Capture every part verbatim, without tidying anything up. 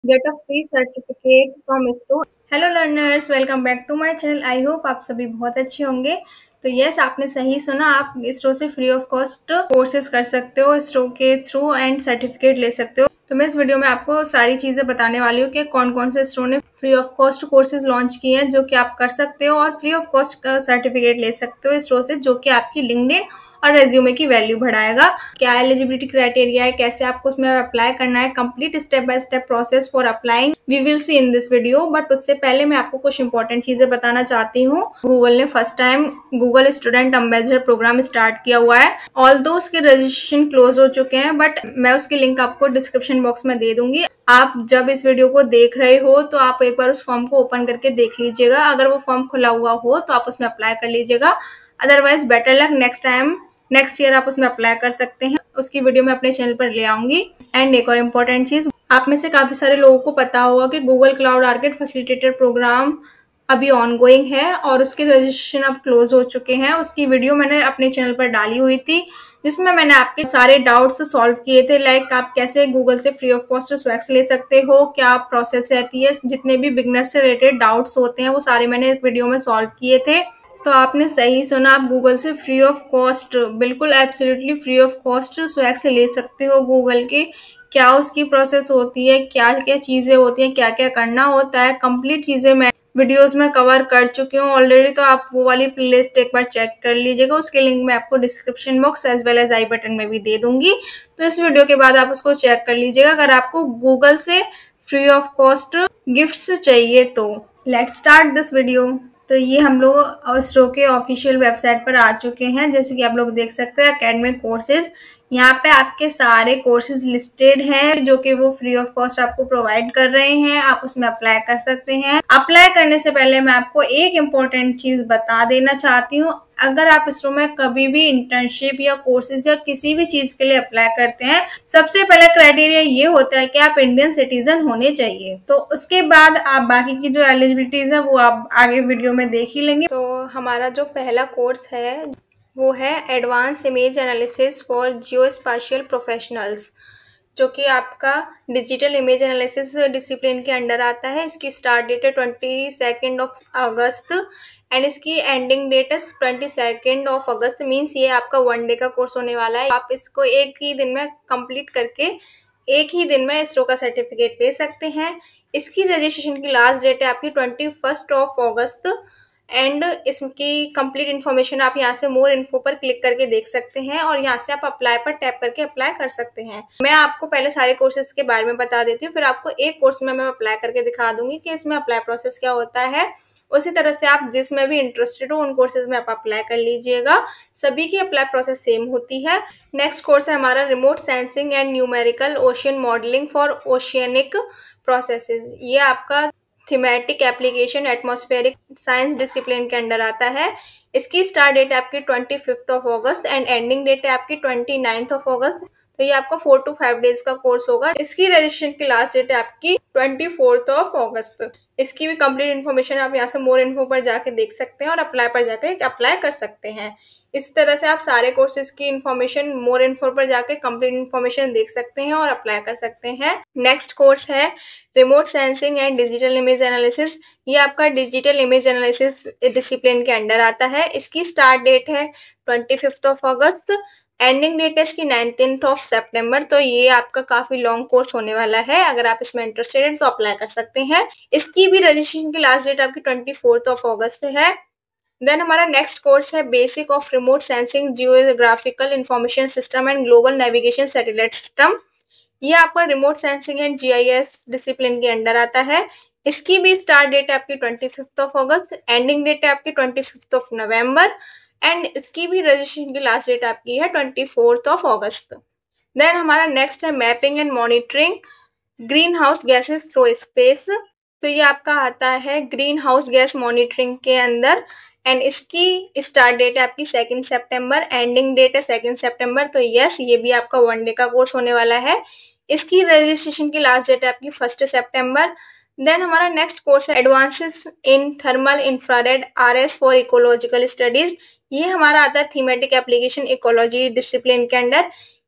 Get a free certificate from ISRO। Hello learners, welcome back to my channel. I hope आप सभी बहुत अच्छे होंगे। तो यस, आपने सही सुना, आप इसरो से फ्री ऑफ कॉस्ट कोर्सेज कर सकते हो, इसरो के थ्रू एंड सर्टिफिकेट ले सकते हो। तो मैं इस वीडियो में आपको सारी चीज़ें बताने वाली हूँ कि कौन कौन से इसरो ने free of cost courses launch किए हैं जो कि आप कर सकते हो, और फ्री ऑफ कॉस्ट सर्टिफिकेट ले सकते हो इसरो से, जो कि आपकी लिंक्डइन और रेज्यूमे की वैल्यू बढ़ाएगा। क्या एलिजिबिलिटी क्राइटेरिया है, कैसे आपको उसमें अप्लाई करना है, complete step by step process for applying we will see in this video. But उससे पहले मैं आपको कुछ इंपॉर्टेंट चीजें बताना चाहती हूँ। गूगल ने first time Google student ambassador program start किया हुआ है। ऑल्दो उसके रजिस्ट्रेशन क्लोज हो चुके हैं, बट मैं उसकी लिंक आपको डिस्क्रिप्शन बॉक्स में दे दूंगी। आप जब इस वीडियो को देख रहे हो तो आप एक बार उस फॉर्म को ओपन करके देख लीजिएगा। अगर वो फॉर्म खुला हुआ हो तो आप उसमें अप्लाई कर लीजिएगा, otherwise better luck, next time next year आप उसमें अप्लाई कर सकते हैं। उसकी वीडियो मैं अपने चैनल पर ले आऊंगी। एंड एक और इम्पोर्टेंट चीज, आप में से काफी सारे लोगों को पता होगा कि Google cloud arcade facilitator program अभी ऑनगोइंग है और उसके रजिस्ट्रेशन अब क्लोज हो चुके हैं। उसकी वीडियो मैंने अपने चैनल पर डाली हुई थी, जिसमें मैंने आपके सारे डाउट्स सॉल्व किए थे। लाइक आप कैसे गूगल से फ्री ऑफ कॉस्ट स्वैक्स ले सकते हो, क्या प्रोसेस रहती है, जितने भी बिगनर से रिलेटेड डाउट्स होते हैं वो सारे मैंने एक वीडियो में सॉल्व किए थे। तो आपने सही सुना, आप गूगल से फ्री ऑफ कॉस्ट, बिल्कुल absolutely free of cost swags ले सकते हो गूगल के। क्या उसकी प्रोसेस होती है, क्या क्या चीज़ें होती हैं, क्या क्या करना होता है, कंप्लीट चीज़ें मैं वीडियोस में कवर कर चुकी हूँ ऑलरेडी। तो आप वो वाली प्लेलिस्ट एक बार चेक कर लीजिएगा, उसके लिंक मैं आपको description box as well as I button में भी दे दूंगी। तो इस वीडियो के बाद आप उसको चेक कर लीजिएगा अगर आपको गूगल से फ्री ऑफ कॉस्ट गिफ्ट्स चाहिए तो। Let's start this video. तो ये हम लोग इसरो के ऑफिशियल वेबसाइट पर आ चुके हैं। जैसे कि आप लोग देख सकते हैं एकेडमिक कोर्सेज, यहाँ पे आपके सारे कोर्सेज लिस्टेड हैं जो कि वो फ्री ऑफ कॉस्ट आपको प्रोवाइड कर रहे हैं। आप उसमें अप्लाई कर सकते हैं। अप्लाई करने से पहले मैं आपको एक इम्पोर्टेंट चीज बता देना चाहती हूँ। अगर आप इसरो में कभी भी इंटर्नशिप या कोर्सेज या किसी भी चीज के लिए अप्लाई करते हैं, सबसे पहला क्राइटेरिया ये होता है कि आप इंडियन सिटीजन होने चाहिए। तो उसके बाद आप बाकी की जो एलिजिबिलिटीज है वो आप आगे वीडियो में देख ही लेंगे। तो हमारा जो पहला कोर्स है वो है advance image analysis for geospatial professionals, जो कि आपका डिजिटल इमेज एनालिसिस डिसिप्लिन के अंडर आता है। इसकी स्टार्ट डेट है twenty second of August and इसकी एंडिंग डेट है twenty second of August. Means ये आपका वन डे का कोर्स होने वाला है। आप इसको एक ही दिन में कंप्लीट करके एक ही दिन में इसरो का सर्टिफिकेट ले सकते हैं। इसकी रजिस्ट्रेशन की लास्ट डेट है आपकी twenty first of August and इसकी कंप्लीट इन्फॉर्मेशन आप यहाँ से मोर इन्फो पर क्लिक करके देख सकते हैं और यहाँ से आप अप्लाई पर टैप करके अप्लाई कर सकते हैं। मैं आपको पहले सारे कोर्सेज के बारे में बता देती हूँ, फिर आपको एक कोर्स में मैं अप्लाई करके दिखा दूंगी कि इसमें अप्लाई प्रोसेस क्या होता है। उसी तरह से आप जिसमें भी इंटरेस्टेड हो उन कोर्सेज में आप अप्लाई कर लीजिएगा। सभी की अप्लाई प्रोसेस सेम होती है। नेक्स्ट कोर्स है हमारा remote sensing and numerical ocean modelling for oceanic processes. ये आपका thematic application atmospheric science discipline के अंडर आता है। इसकी स्टार्ट डेट है आपकी twenty fifth of August and ending date है आपकी ट्वेंटी नाइन्थ ऑफ अगस्त। तो ये आपका फोर टू फाइव डेज का कोर्स होगा। इसकी रजिस्ट्रेशन की लास्ट डेट है आपकी ट्वेंटी फोर्थ ऑफ अगस्त। इसकी भी कंप्लीट इन्फॉर्मेशन आप यहाँ से मोर इन्फो पर जाके देख सकते हैं और अप्लाई पर जाके अप्लाई कर सकते हैं। इस तरह से आप सारे कोर्सेज की इन्फॉर्मेशन मोर इन्फो पर जाके कंप्लीट इन्फॉर्मेशन देख सकते हैं और अप्लाई कर सकते हैं। नेक्स्ट कोर्स है remote sensing and digital image analysis. ये आपका डिजिटल इमेज एनालिसिस डिसिप्लिन के अंडर आता है। इसकी स्टार्ट डेट है twenty fifth of August, ending date है इसकी नाइनटीन्थ ऑफ सितंबर। तो ये आपका काफी लॉन्ग कोर्स होने वाला है। अगर आप इसमें इंटरेस्टेड हैं तो अप्लाई कर सकते हैं। इसकी भी रजिस्ट्रेशन की लास्ट डेट आपकी ट्वेंटी फोर्थ ऑफ अगस्त है। देन हमारा नेक्स्ट कोर्स है basic of remote sensing geographical information system and global navigation satellite system. ये आपका remote sensing and GIS discipline के अंडर आता है। इसकी भी स्टार्ट डेट है आपकी twenty fifth of August, ending date है आपकी twenty fifth of November and इसकी भी रजिस्ट्रेशन की लास्ट डेट आपकी है twenty fourth of August. Then हमारा नेक्स्ट है mapping and monitoring greenhouse gases through space. तो ये आपका आता है ग्रीन हाउस गैस मॉनिटरिंग के अंदर एंड इसकी स्टार्ट डेट है आपकी सेकेंड सितंबर, एंडिंग डेट है सेकेंड सितंबर। तो यस, ये भी आपका वन डे का कोर्स होने वाला है। इसकी रजिस्ट्रेशन की लास्ट डेट है आपकी फर्स्ट सितंबर। देन हमारा नेक्स्ट कोर्स है advances in thermal infrared RS for ecological studies. ये हमारा आता है थीमेटिक एप्लीकेशन इकोलॉजी डिसिप्लिन के अंडर।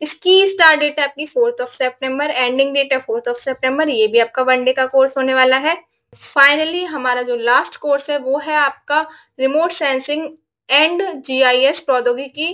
इसकी स्टार्ट डेट है आपकी fourth of September, ending date है फोर्थ ऑफ सेप्टेम्बर। ये भी आपका वन डे का कोर्स होने वाला है। फाइनली हमारा जो लास्ट कोर्स है वो है आपका रिमोट सेंसिंग एंड जीआईएस प्रौद्योगिकी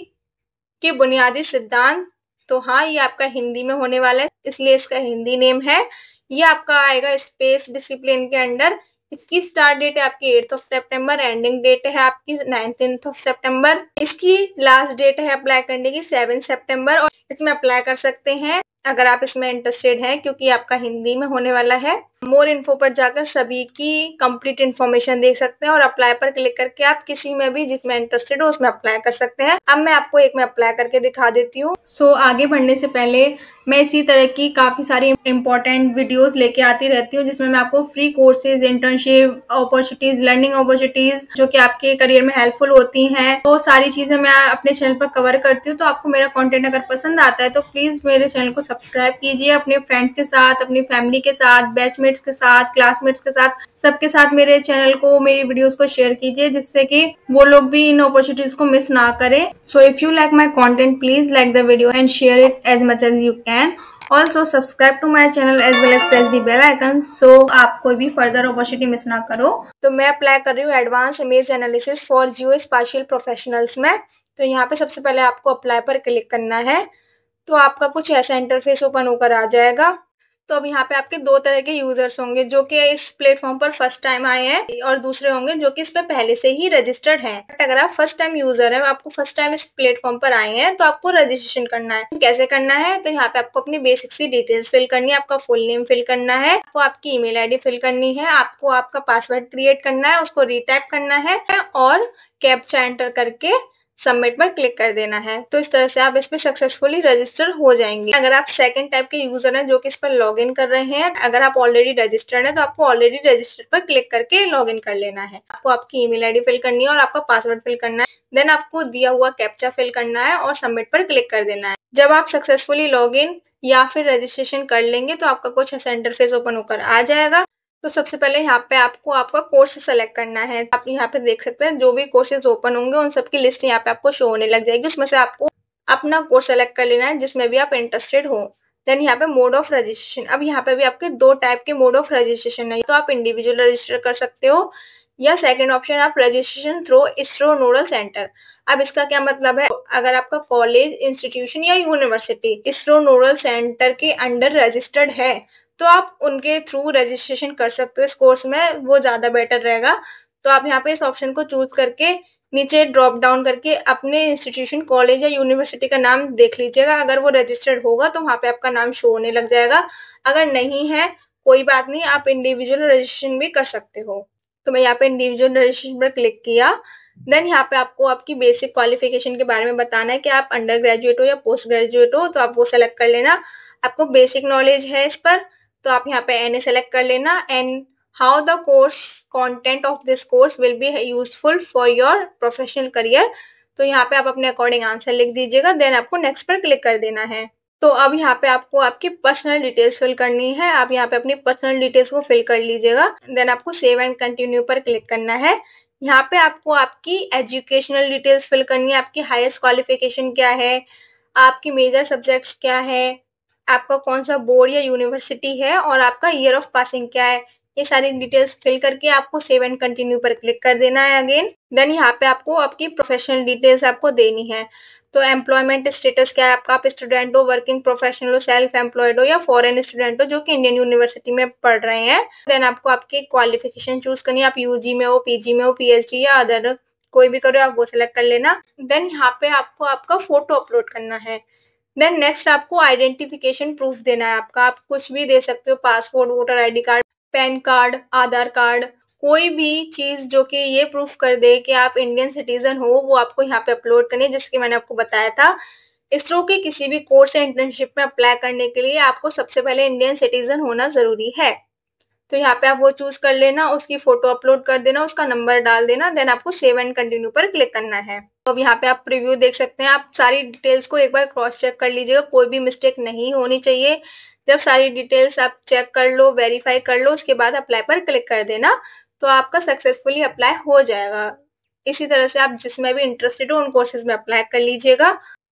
के बुनियादी सिद्धांत। तो हाँ, ये आपका हिंदी में होने वाला है, इसलिए इसका हिंदी नेम है। ये आपका आएगा स्पेस डिसिप्लिन के अंडर। इसकी स्टार्ट डेट है आपकी eighth of September, ending date है आपकी नाइनटीन्थ ऑफ सेप्टेम्बर। इसकी लास्ट डेट है अप्लाई करने की सेवन सेप्टेम्बर, और इसमें अप्लाई कर सकते हैं अगर आप इसमें इंटरेस्टेड हैं, क्योंकि आपका हिंदी में होने वाला है। मोर इन्फो पर जाकर सभी की कंप्लीट इन्फॉर्मेशन देख सकते हैं और अप्लाई पर क्लिक करके आप किसी में भी जिसमें इंटरेस्टेड हो उसमें अप्लाई कर सकते हैं। अब मैं आपको एक में अप्लाई करके दिखा देती हूँ। सो so, आगे बढ़ने से पहले मैं इसी तरह की काफी सारी इंपॉर्टेंट वीडियोस लेके आती रहती हूँ, जिसमें मैं आपको free courses, internship opportunities, learning opportunities जो कि आपके करियर में हेल्पफुल होती हैं, तो सारी चीजें मैं अपने चैनल पर कवर करती हूँ। तो आपको मेरा कंटेंट अगर पसंद आता है तो प्लीज मेरे चैनल को सब्सक्राइब कीजिए। अपने फ्रेंड्स के साथ, अपनी फैमिली के साथ, बैचमेट्स के साथ, क्लासमेट्स के साथ, सबके साथ मेरे चैनल को, मेरी वीडियोस को शेयर कीजिए, जिससे कि वो लोग भी इन अपॉर्चुनिटीज को मिस ना करें। So if you like my content, please like the video and share it as much as you can. Also subscribe to my channel as well as press the bell icon, so आप कोई भी further opportunity miss ना करो। तो मैं apply कर रही हूँ advance image analysis for geospatial professionals में। तो यहाँ पे सबसे पहले आपको अप्लाई पर क्लिक करना है। तो आपका कुछ ऐसा इंटरफेस ओपन होकर आ जाएगा। तो अब यहाँ पे आपके दो तरह के यूजर्स होंगे, जो कि इस प्लेटफॉर्म पर फर्स्ट टाइम आए हैं, और दूसरे होंगे जो कि इस पे पहले से ही रजिस्टर्ड हैं। बट अगर आप फर्स्ट टाइम यूजर हैं, आपको फर्स्ट टाइम इस प्लेटफॉर्म पर आए हैं, तो आपको रजिस्ट्रेशन करना है। कैसे करना है? तो यहाँ पे आपको अपनी बेसिक सी डिटेल्स फिल करनी है। आपका फुल नेम फिल करना है, आपको आपकी ईमेल आईडी फिल करनी है, आपको आपका पासवर्ड क्रिएट करना है, उसको रीटाइप करना है और कैप्चा एंटर करके सबमिट पर क्लिक कर देना है। तो इस तरह से आप इसमें सक्सेसफुली रजिस्टर हो जाएंगे। अगर आप सेकंड टाइप के यूजर हैं जो कि इस पर लॉग इन कर रहे हैं, अगर आप ऑलरेडी रजिस्टर्ड हैं तो आपको ऑलरेडी रजिस्टर्ड पर क्लिक करके लॉग इन कर लेना है। आपको आपकी ईमेल आईडी फिल करनी है और आपका पासवर्ड फिल करना है। देन आपको दिया हुआ कैप्चा फिल करना है और सबमिट पर क्लिक कर देना है। जब आप सक्सेसफुली लॉग इन या फिर रजिस्ट्रेशन कर लेंगे तो आपका कुछ ऐसा इंटरफेस ओपन होकर आ जाएगा। तो सबसे पहले यहाँ पे आपको आपका कोर्स सेलेक्ट करना है। आप यहाँ पे देख सकते हैं जो भी कोर्सेज ओपन होंगे उन सबकी लिस्ट यहाँ पे आपको शो होने लग जाएगी। उसमें से आपको अपना कोर्स सेलेक्ट कर लेना है जिसमें भी आप इंटरेस्टेड हो। देन यहाँ पे मोड ऑफ रजिस्ट्रेशन, अब यहाँ पे भी आपके दो टाइप के मोड ऑफ रजिस्ट्रेशन है। तो आप इंडिविजुअल रजिस्टर कर सकते हो, या सेकेंड ऑप्शन आप registration through ISRO nodal centre. अब इसका क्या मतलब है? अगर आपका कॉलेज, इंस्टीट्यूशन या यूनिवर्सिटी इसरो नोडल सेंटर के अंडर रजिस्टर्ड है तो आप उनके थ्रू रजिस्ट्रेशन कर सकते हो इस कोर्स में, वो ज्यादा बेटर रहेगा। तो आप यहाँ पे इस ऑप्शन को चूज करके नीचे ड्रॉप डाउन करके अपने इंस्टीट्यूशन, कॉलेज या यूनिवर्सिटी का नाम देख लीजिएगा। अगर वो रजिस्टर्ड होगा तो वहाँ पे आपका नाम शो होने लग जाएगा। अगर नहीं है कोई बात नहीं, आप इंडिविजुअल रजिस्ट्रेशन भी कर सकते हो। तो मैं यहाँ पे इंडिविजुअल रजिस्ट्रेशन पर क्लिक किया। देन यहाँ पे आपको आपकी बेसिक क्वालिफिकेशन के बारे में बताना है कि आप अंडर ग्रेजुएट हो या पोस्ट ग्रेजुएट हो, तो आप वो सेलेक्ट कर लेना। आपको बेसिक नॉलेज है इस पर, तो आप यहाँ पे एन ए सेलेक्ट कर लेना। And how the course content of this course will be useful for your professional career, तो यहाँ पे आप अपने अकॉर्डिंग आंसर लिख दीजिएगा। देन आपको नेक्स्ट पर क्लिक कर देना है। तो अब यहाँ पे आपको आपकी पर्सनल डिटेल्स फिल करनी है। आप यहाँ पे अपनी पर्सनल डिटेल्स को फिल कर लीजिएगा। देन आपको सेव एंड कंटिन्यू पर क्लिक करना है। यहाँ पे आपको आपकी एजुकेशनल डिटेल्स फिल करनी है। आपकी हाईएस्ट क्वालिफिकेशन क्या है, आपकी मेजर सब्जेक्ट्स क्या है, आपका कौन सा बोर्ड या यूनिवर्सिटी है, और आपका ईयर ऑफ पासिंग क्या है। ये सारी डिटेल्स फिल करके आपको सेव एंड कंटिन्यू पर क्लिक कर देना है अगेन। देन यहाँ पे आपको आपकी प्रोफेशनल डिटेल्स आपको देनी है। तो एम्प्लॉयमेंट स्टेटस क्या है आपका, आप स्टूडेंट हो, वर्किंग प्रोफेशनल हो, सेल्फ एम्प्लॉयड हो या फॉरेन स्टूडेंट हो जो कि इंडियन यूनिवर्सिटी में पढ़ रहे हैं। देन आपको आपकी क्वालिफिकेशन चूज करनी है। आप यूजी में हो, पीजी में हो, पीएचडी या अदर कोई भी करो, आप वो सिलेक्ट कर लेना। देन यहाँ पे आपको आपका फोटो अपलोड करना है। देन नेक्स्ट आपको आइडेंटिफिकेशन प्रूफ देना है आपका। आप कुछ भी दे सकते हो, passport, voter ID card, PAN card, Aadhaar card, कोई भी चीज जो कि ये प्रूफ कर दे कि आप इंडियन सिटीजन हो, वो आपको यहाँ पे अपलोड करनी है। जिसके मैंने आपको बताया था, इसरो के किसी भी कोर्स या इंटर्नशिप में अप्लाई करने के लिए आपको सबसे पहले इंडियन सिटीजन होना जरूरी है। तो यहाँ पे आप वो चूज कर लेना, उसकी फोटो अपलोड कर देना, उसका नंबर डाल देना। देन आपको सेव एंड कंटिन्यू पर क्लिक करना है। तो अब यहाँ पे आप प्रीव्यू देख सकते हैं। आप सारी डिटेल्स को एक बार क्रॉस चेक कर लीजिएगा, कोई भी मिस्टेक नहीं होनी चाहिए। जब सारी डिटेल्स आप चेक कर लो, वेरीफाई कर लो, उसके बाद अप्लाई पर क्लिक कर देना, तो आपका सक्सेसफुली अप्लाई हो जाएगा। इसी तरह से आप जिसमें भी इंटरेस्टेड हो उन कोर्सेज में अप्लाई कर लीजिएगा।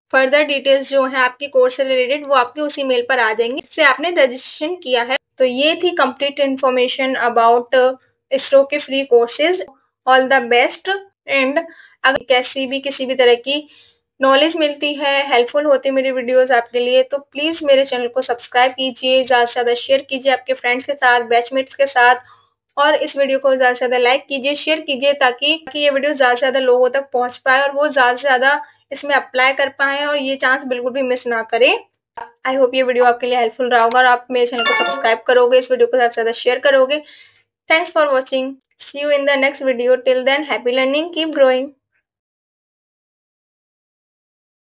फर्दर डिटेल्स जो है आपकी कोर्स से रिलेटेड वो आपके उसी मेल पर आ जाएंगी जिससे आपने रजिस्ट्रेशन किया है। तो ये थी कंप्लीट इन्फॉर्मेशन अबाउट इसरो के free courses. All the best. And अगर कैसी भी किसी भी तरह की नॉलेज मिलती है, हेल्पफुल होती है मेरी वीडियोस आपके लिए, तो प्लीज़ मेरे चैनल को सब्सक्राइब कीजिए, ज़्यादा से ज़्यादा शेयर कीजिए आपके फ्रेंड्स के साथ, बैचमेट्स के साथ, और इस वीडियो को ज़्यादा से ज़्यादा लाइक कीजिए, शेयर कीजिए, ताकि कि ये वीडियो ज़्यादा से ज़्यादा लोगों तक पहुंच पाए और वो ज़्यादा से ज़्यादा इसमें अप्लाई कर पाएँ और ये चांस बिल्कुल भी मिस ना करें। आई होप ये वीडियो आपके लिए हेल्पफुल रहा होगा और आप मेरे चैनल को सब्सक्राइब करोगे, इस वीडियो को ज़्यादा से ज़्यादा शेयर करोगे। Thanks for watching. See you in the next video. Till then happy learning, keep growing.